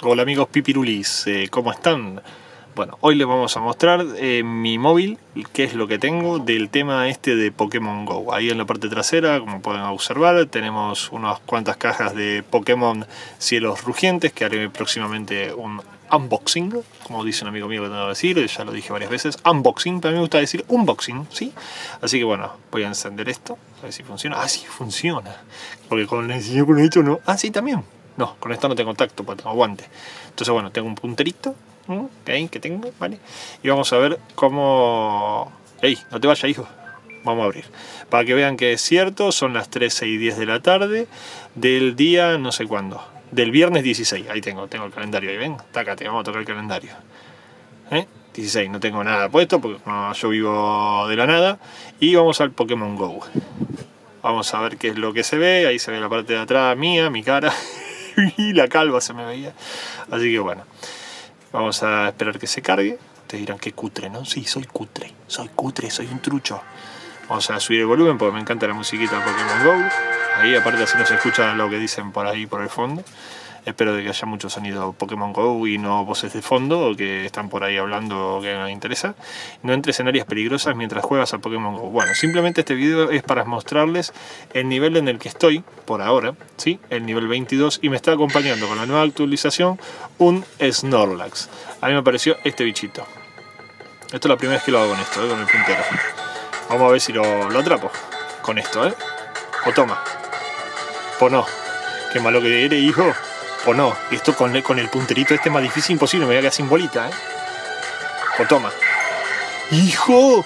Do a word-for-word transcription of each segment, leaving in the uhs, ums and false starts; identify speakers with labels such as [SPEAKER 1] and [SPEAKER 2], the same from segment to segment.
[SPEAKER 1] Hola amigos pipirulis, eh, ¿cómo están? Bueno, hoy les vamos a mostrar eh, mi móvil, qué es lo que tengo del tema este de Pokémon Go. Ahí en la parte trasera, como pueden observar, tenemos unas cuantas cajas de Pokémon Cielos Rugientes, que haré próximamente un unboxing, como dice un amigo mío que tengo que decir, ya lo dije varias veces, unboxing, pero a mí me gusta decir unboxing, ¿sí? Así que bueno, voy a encender esto, a ver si funciona. Ah, sí, funciona, porque con el señor con esto no. Ah, sí, también. No, con esto no tengo tacto, porque tengo guante. Entonces bueno, tengo un punterito, ¿okay? Que tengo, ¿vale? Y vamos a ver cómo... ¡Ey! No te vayas, hijo. Vamos a abrir. Para que vean que es cierto, son las trece y diez de la tarde del día no sé cuándo. Del viernes dieciséis. Ahí tengo, tengo el calendario. Ahí ven, tácate, vamos a tocar el calendario. ¿Eh? dieciséis, no tengo nada puesto porque no, yo vivo de la nada. Y vamos al Pokémon Go. Vamos a ver qué es lo que se ve. Ahí se ve la parte de atrás mía, mi cara. Y la calva se me veía. Así que bueno, vamos a esperar que se cargue. Ustedes dirán que cutre, ¿no? Sí, soy cutre, soy cutre, soy un trucho. Vamos a subir el volumen porque me encanta la musiquita de Pokémon Go. Ahí aparte así no se escucha lo que dicen por ahí por el fondo. Espero de que haya mucho sonido Pokémon Go y no voces de fondo o que están por ahí hablando o que no les interesa. No entres en áreas peligrosas mientras juegas a Pokémon Go. Bueno, simplemente este video es para mostrarles el nivel en el que estoy por ahora, ¿sí? El nivel veintidós, y me está acompañando con la nueva actualización un Snorlax. A mí me apareció este bichito. Esto es la primera vez que lo hago con esto, ¿eh? Con el puntero. Vamos a ver si lo, lo atrapo con esto, ¿eh? O toma. O no. Qué malo que eres, hijo. O no, esto con el, con el punterito este es más difícil, imposible, me voy a quedar sin bolita, ¿eh? O toma. ¡Hijo!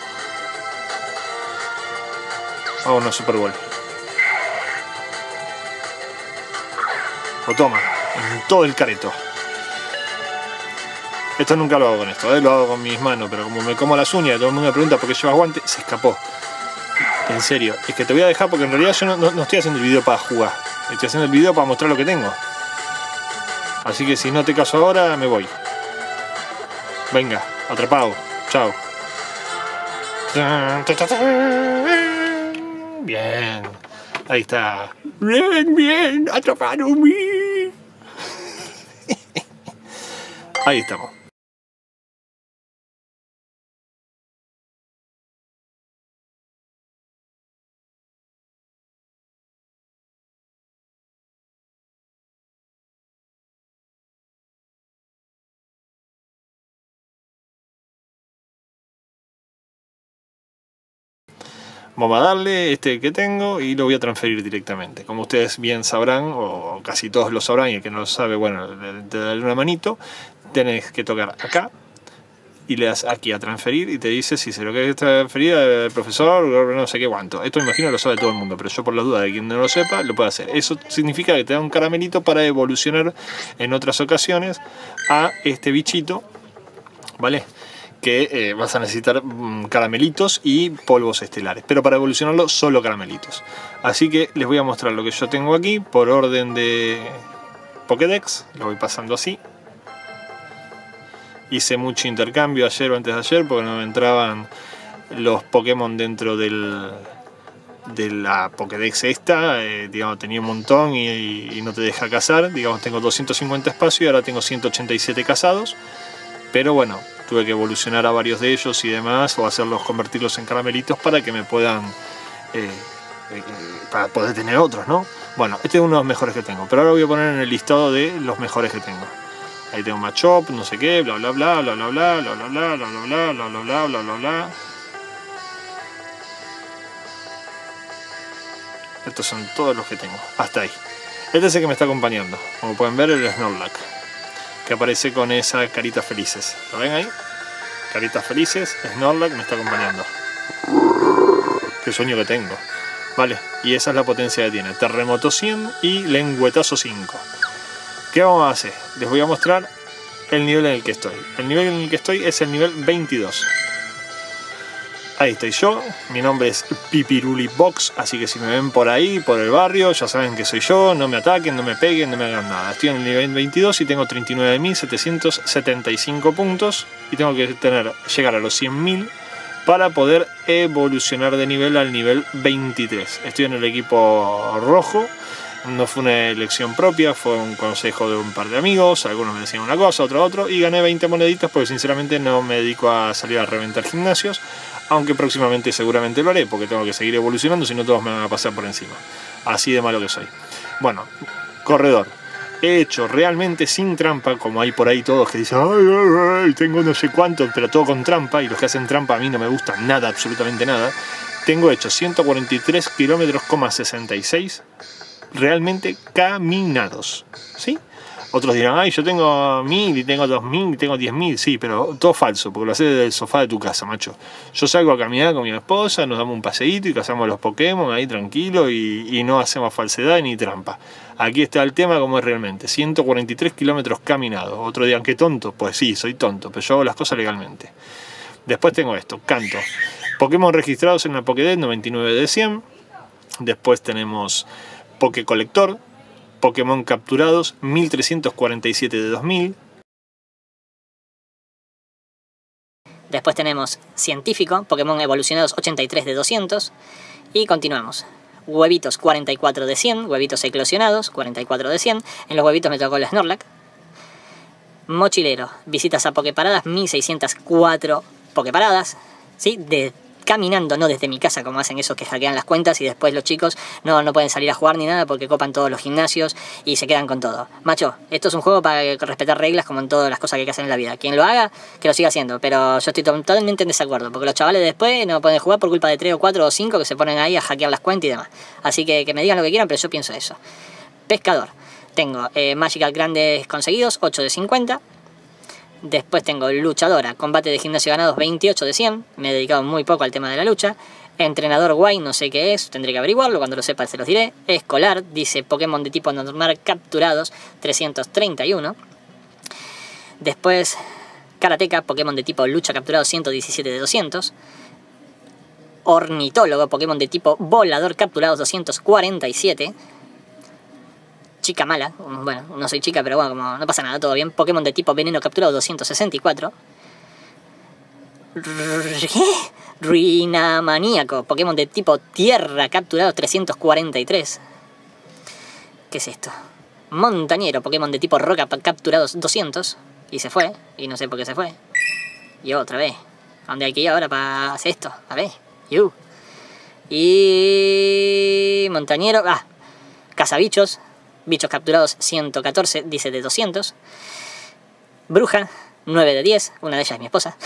[SPEAKER 1] Vámonos, Super Bowl. O toma, en todo el careto. Esto nunca lo hago con esto, ¿eh? Lo hago con mis manos, pero como me como las uñas y todo el mundo me pregunta por qué llevas guante, se escapó. En serio, es que te voy a dejar porque en realidad yo no, no, no estoy haciendo el video para jugar. Estoy haciendo el video para mostrar lo que tengo. Así que si no te caso ahora, me voy. Venga, atrapado. Chao. Bien. Ahí está. Bien, bien. Atraparon mí. Ahí estamos. Vamos a darle este que tengo y lo voy a transferir directamente. Como ustedes bien sabrán, o casi todos lo sabrán, y el que no lo sabe, bueno, te daré una manito. Tenés que tocar acá y le das aquí a transferir y te dice si se lo quieres transferir al profesor, no sé qué cuánto. Esto me imagino lo sabe todo el mundo, pero yo por la duda de quien no lo sepa, lo puede hacer. Eso significa que te da un caramelito para evolucionar en otras ocasiones a este bichito, ¿vale? Que eh, vas a necesitar mmm, caramelitos y polvos estelares, pero para evolucionarlo solo caramelitos. Así que les voy a mostrar lo que yo tengo aquí por orden de Pokédex. Lo voy pasando así. Hice mucho intercambio ayer o antes de ayer porque no me entraban los Pokémon dentro del, de la Pokédex esta. Eh, digamos, tenía un montón y, y no te deja cazar. Digamos, tengo doscientos cincuenta espacio y ahora tengo ciento ochenta y siete cazados. Pero bueno, tuve que evolucionar a varios de ellos y demás, o hacerlos, convertirlos en caramelitos para que me puedan, eh, eh, para poder tener otros, ¿no? Bueno, este es uno de los mejores que tengo, pero ahora voy a poner en el listado de los mejores que tengo. Ahí tengo Machop, no sé qué, bla bla bla, bla bla bla, bla bla bla, bla bla bla, bla bla bla, bla bla bla. Estos son todos los que tengo, hasta ahí. Este es el que me está acompañando, como pueden ver, el Snorlax, que aparece con esas caritas felices. ¿Lo ven ahí? Caritas felices, Snorlax me está acompañando. Qué sueño que tengo. Vale, y esa es la potencia que tiene. Terremoto cien y lengüetazo cinco. ¿Qué vamos a hacer? Les voy a mostrar el nivel en el que estoy. El nivel en el que estoy es el nivel veintidós. Ahí estoy yo, mi nombre es Pipirulibox, así que si me ven por ahí, por el barrio, ya saben que soy yo, no me ataquen, no me peguen, no me hagan nada. Estoy en el nivel veintidós y tengo treinta y nueve mil setecientos setenta y cinco puntos y tengo que tener, llegar a los cien mil para poder evolucionar de nivel al nivel veintitrés. Estoy en el equipo rojo No fue una elección propia, fue un consejo de un par de amigos, algunos me decían una cosa, otro otro, y gané veinte moneditas porque sinceramente no me dedico a salir a reventar gimnasios, aunque próximamente seguramente lo haré porque tengo que seguir evolucionando, si no todos me van a pasar por encima. Así de malo que soy. Bueno, corredor. He hecho realmente sin trampa, como hay por ahí todos que dicen ay, ay, ay, tengo no sé cuánto, pero todo con trampa, y los que hacen trampa a mí no me gusta nada, absolutamente nada. Tengo hecho ciento cuarenta y tres kilómetros, sesenta y seis realmente caminados, ¿sí? Otros dirán, ay, yo tengo mil y tengo dos mil y tengo diez mil, sí, pero todo falso, porque lo haces desde el sofá de tu casa, macho. Yo salgo a caminar con mi esposa, nos damos un paseíto y cazamos los Pokémon ahí tranquilo y, y no hacemos falsedad ni trampa. Aquí está el tema como es realmente, ciento cuarenta y tres kilómetros caminados. Otros dirán, qué tonto, pues sí, soy tonto, pero yo hago las cosas legalmente. Después tengo esto, canto. Pokémon registrados en la Pokédex, noventa y nueve de cien. Después tenemos Pokécolector. Pokémon capturados, mil trescientos cuarenta y siete de dos mil.
[SPEAKER 2] Después tenemos científico, Pokémon evolucionados ochenta y tres de doscientos. Y continuamos. Huevitos cuarenta y cuatro de cien, huevitos eclosionados, cuarenta y cuatro de cien. En los huevitos me tocó el Snorlax. Mochilero, visitas a Poképaradas, mil seiscientos cuatro Poképaradas, ¿sí? De caminando, no desde mi casa como hacen esos que hackean las cuentas y después los chicos no, no pueden salir a jugar ni nada porque copan todos los gimnasios y se quedan con todo. Macho, esto es un juego para respetar reglas como en todas las cosas que hay que hacer en la vida. Quien lo haga, que lo siga haciendo, pero yo estoy totalmente en desacuerdo porque los chavales después no pueden jugar por culpa de tres o cuatro o cinco que se ponen ahí a hackear las cuentas y demás. Así que que me digan lo que quieran, pero yo pienso eso. Pescador. Tengo eh, Magical grandes conseguidos, ocho de cincuenta. Después tengo luchadora, combate de gimnasio ganados, veintiocho de cien. Me he dedicado muy poco al tema de la lucha. Entrenador guay, no sé qué es, tendré que averiguarlo, cuando lo sepa se los diré. Escolar, dice Pokémon de tipo normal capturados, trescientos treinta y uno. Después Karateka, Pokémon de tipo lucha capturados, ciento diecisiete de doscientos. Ornitólogo, Pokémon de tipo volador capturados, doscientos cuarenta y siete. Chica mala, bueno, no soy chica, pero bueno, como no pasa nada, todo bien. Pokémon de tipo veneno capturado, doscientos sesenta y cuatro. Ruina maníaco, Pokémon de tipo tierra capturado, trescientos cuarenta y tres. ¿Qué es esto? Montañero, Pokémon de tipo roca capturados, doscientos. Y se fue, y no sé por qué se fue. Y otra vez. ¿A dónde hay que ir ahora para hacer esto? A ver, you. Y... montañero, ah, cazabichos. Bichos capturados, ciento catorce, dice de doscientos. Bruja, nueve de diez. Una de ellas es mi esposa.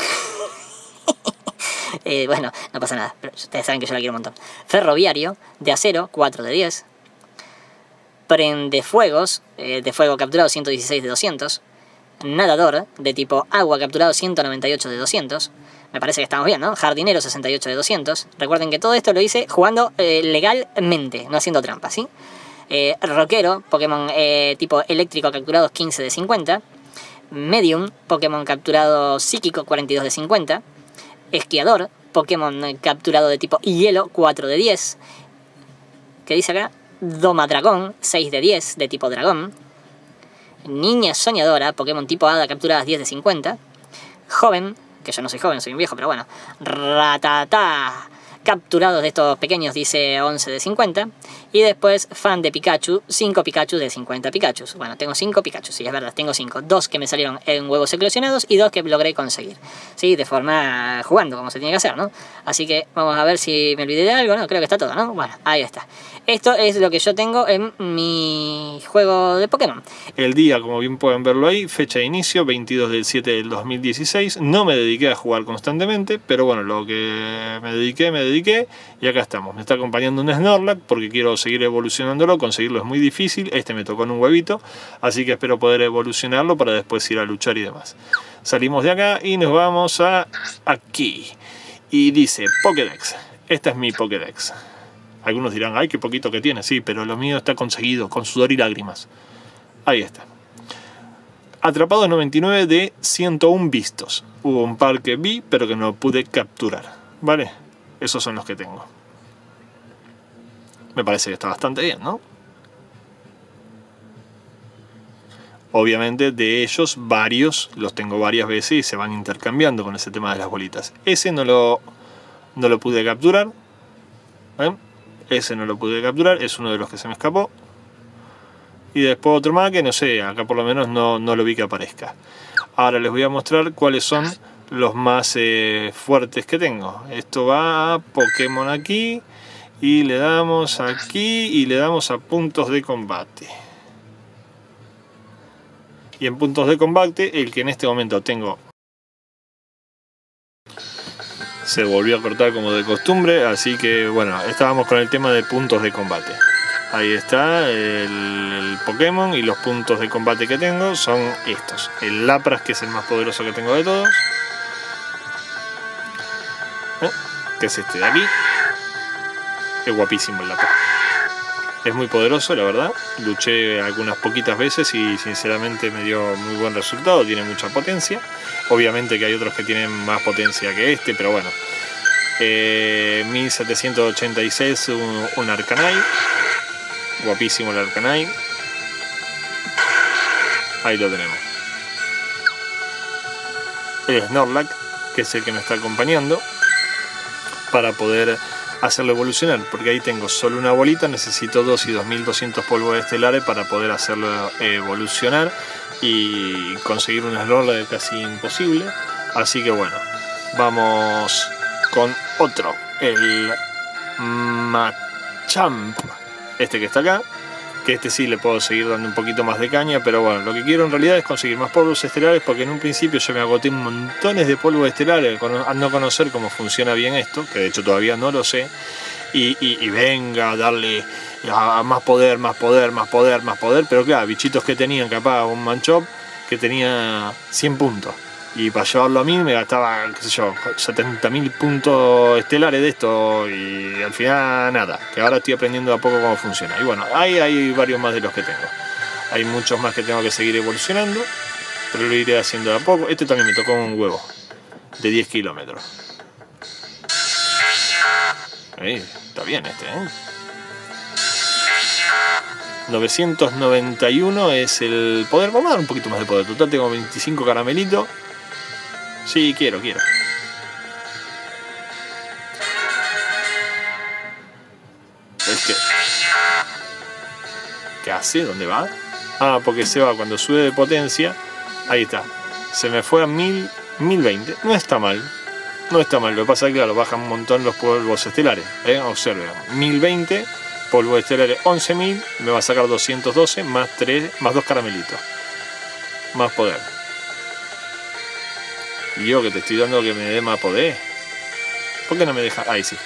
[SPEAKER 2] eh, bueno, no pasa nada. Pero ustedes saben que yo la quiero un montón. Ferroviario, de acero, cuatro de diez. Prendefuegos, eh, de fuego capturado, ciento dieciséis de doscientos. Nadador, de tipo agua capturado, ciento noventa y ocho de doscientos. Me parece que estamos bien, ¿no? Jardinero, sesenta y ocho de doscientos. Recuerden que todo esto lo hice jugando eh, legalmente, no haciendo trampa, ¿sí? Eh, rockero, Pokémon eh, tipo eléctrico capturados, quince de cincuenta. Medium, Pokémon capturado psíquico, cuarenta y dos de cincuenta. Esquiador, Pokémon capturado de tipo hielo, cuatro de diez. ¿Qué dice acá? Domadragón, seis de diez, de tipo dragón. Niña soñadora, Pokémon tipo hada capturadas, diez de cincuenta. Joven, que yo no soy joven, soy un viejo, pero bueno. Ratatá, capturados de estos pequeños, dice once de cincuenta. Y después fan de Pikachu, cinco Pikachu de cincuenta Pikachu. Bueno, tengo cinco Pikachu, sí, es verdad, tengo cinco. Dos que me salieron en huevos eclosionados y dos que logré conseguir. Sí, de forma jugando, como se tiene que hacer, ¿no? Así que vamos a ver si me olvidé de algo, ¿no? Creo que está todo, ¿no? Bueno, ahí está. Esto es lo que yo tengo en mi juego de Pokémon.
[SPEAKER 1] El día, como bien pueden verlo ahí, fecha de inicio, veintidós del siete del dos mil dieciséis. No me dediqué a jugar constantemente, pero bueno, lo que me dediqué, me dediqué. Y acá estamos. Me está acompañando un Snorlax porque quiero seguir evolucionándolo. Conseguirlo es muy difícil. Este me tocó en un huevito. Así que espero poder evolucionarlo para después ir a luchar y demás. Salimos de acá y nos vamos a aquí. Y dice Pokédex. Esta es mi Pokédex. Algunos dirán, ay, qué poquito que tiene. Sí, pero lo mío está conseguido, con sudor y lágrimas. Ahí está. Atrapados noventa y nueve de ciento uno vistos. Hubo un par que vi, pero que no pude capturar. ¿Vale? Esos son los que tengo. Me parece que está bastante bien, ¿no? Obviamente de ellos varios los tengo varias veces y se van intercambiando con ese tema de las bolitas. Ese no lo, no lo pude capturar. ¿Eh? Ese no lo pude capturar, es uno de los que se me escapó. Y después otro más que no sé, acá por lo menos no, no lo vi que aparezca. Ahora les voy a mostrar cuáles son los más eh, fuertes que tengo. Esto va a Pokémon aquí. Y le damos aquí y le damos a puntos de combate. Y en puntos de combate, el que en este momento tengo... Se volvió a cortar como de costumbre, así que bueno, estábamos con el tema de puntos de combate. Ahí está el, el Pokémon y los puntos de combate que tengo son estos. El Lapras, que es el más poderoso que tengo de todos. ¿Eh? Que es este de aquí. Es guapísimo el Lapras. Es muy poderoso, la verdad. Luché algunas poquitas veces y sinceramente me dio muy buen resultado. Tiene mucha potencia. Obviamente que hay otros que tienen más potencia que este, pero bueno. Eh, mil setecientos ochenta y seis, un, un Arcanine. Guapísimo el Arcanine. Ahí lo tenemos. El Snorlax, que es el que me está acompañando. Para poder hacerlo evolucionar, porque ahí tengo solo una bolita, necesito dos y dos mil doscientos polvos estelares para poder hacerlo evolucionar y conseguir un Snorlax casi imposible. Así que bueno, vamos con otro, el Machamp, este que está acá, que este sí le puedo seguir dando un poquito más de caña, pero bueno, lo que quiero en realidad es conseguir más polvos estelares, porque en un principio yo me agoté montones de polvos estelares al no conocer cómo funciona bien esto, que de hecho todavía no lo sé, y, y, y venga a darle a más poder, más poder, más poder, más poder, pero claro, bichitos que tenían capaz un Manchop que tenía cien puntos. Y para llevarlo a mí me gastaba, qué sé yo, setenta mil puntos estelares de esto y al final nada, que ahora estoy aprendiendo de a poco cómo funciona. Y bueno, ahí hay varios más de los que tengo. Hay muchos más que tengo que seguir evolucionando, pero lo iré haciendo de a poco. Este también me tocó un huevo de diez kilómetros. Ahí, está bien este, ¿eh? novecientos noventa y uno es el poder. Vamos a dar un poquito más de poder. Total tengo veinticinco caramelitos. Sí, quiero, quiero. Es que... ¿Qué hace? ¿Dónde va? Ah, porque se va cuando sube de potencia. Ahí está. Se me fue a mil, mil veinte. No está mal. No está mal. Lo que pasa es que claro, bajan un montón los polvos estelares. ¿eh? Observen. mil veinte. Polvos estelares once mil. Me va a sacar doscientos doce más tres, más dos caramelitos. Más poder. Y yo que te estoy dando que me dé más poder. ¿Por qué no me deja? Ahí sí.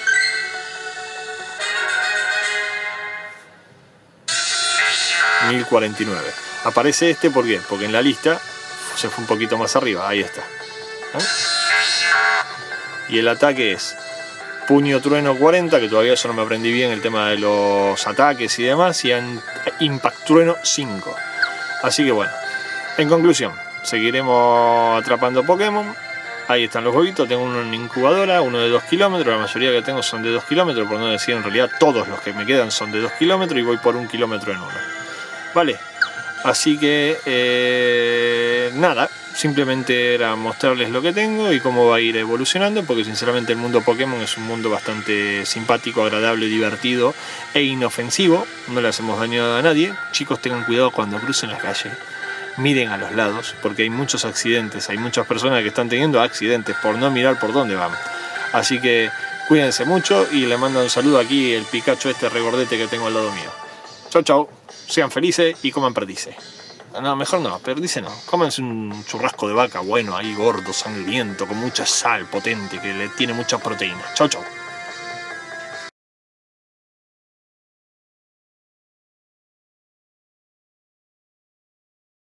[SPEAKER 1] mil cuarenta y nueve. Aparece este, ¿por qué? Porque en la lista se fue un poquito más arriba. Ahí está. ¿eh? Y el ataque es Puño Trueno cuarenta, que todavía yo no me aprendí bien el tema de los ataques y demás. Y Impact Trueno cinco. Así que bueno. En conclusión. Seguiremos atrapando Pokémon. Ahí están los huevitos. Tengo uno en incubadora, uno de dos kilómetros. La mayoría que tengo son de dos kilómetros, por no decir en realidad todos los que me quedan son de dos kilómetros y voy por un kilómetro en uno. Vale, así que eh, nada, simplemente era mostrarles lo que tengo y cómo va a ir evolucionando, porque sinceramente el mundo Pokémon es un mundo bastante simpático, agradable, divertido e inofensivo. No le hacemos daño a nadie. Chicos, tengan cuidado cuando crucen la calle. Miren a los lados, porque hay muchos accidentes, hay muchas personas que están teniendo accidentes por no mirar por dónde van. Así que cuídense mucho y le mando un saludo aquí el Pikachu este regordete que tengo al lado mío. Chau chau, sean felices y coman perdices. No, mejor no, perdices no. Cómanse un churrasco de vaca bueno, ahí gordo, sangriento, con mucha sal potente, que le tiene mucha proteína. Chau chau.